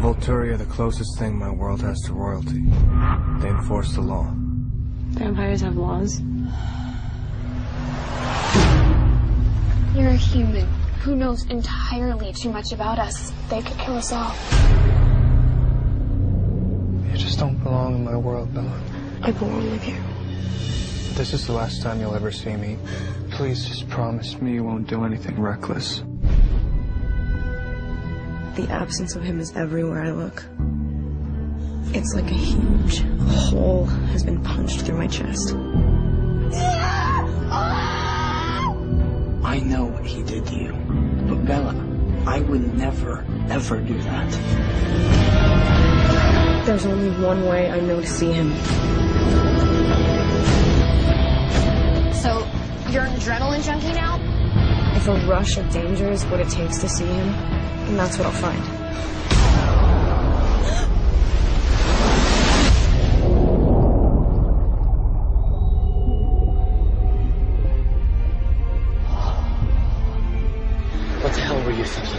Volturi are the closest thing my world has to royalty. They enforce the law. Vampires have laws? You're a human who knows entirely too much about us. They could kill us all. You just don't belong in my world, Bella. I belong with you. This is the last time you'll ever see me. Please just promise me you won't do anything reckless. The absence of him is everywhere I look. It's like a huge hole has been punched through my chest. I know what he did to you, but Bella, I would never, ever do that. There's only one way I know to see him. So, you're an adrenaline junkie now? If a rush of danger is what it takes to see him, then that's what I'll find. What the hell were you thinking?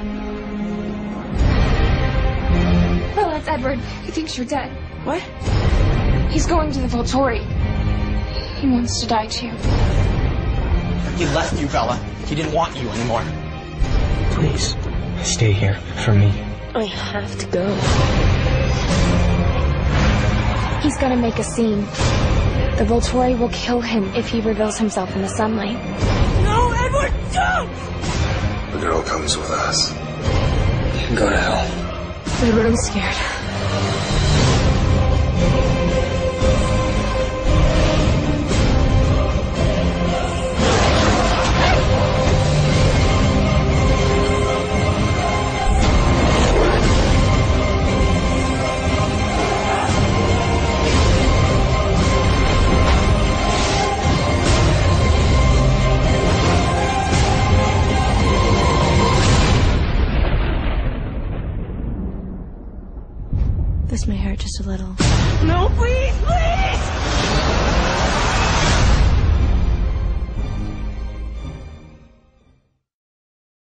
Bella, it's Edward. He thinks you're dead. What? He's going to the Volturi. He wants to die too. He left you, Bella. He didn't want you anymore. Please, stay here for me. I have to go. He's gonna make a scene. The Volturi will kill him if he reveals himself in the sunlight. No, Edward, don't! The girl comes with us. You can go to hell. Edward, I'm scared. This may hurt just a little. No, please, please!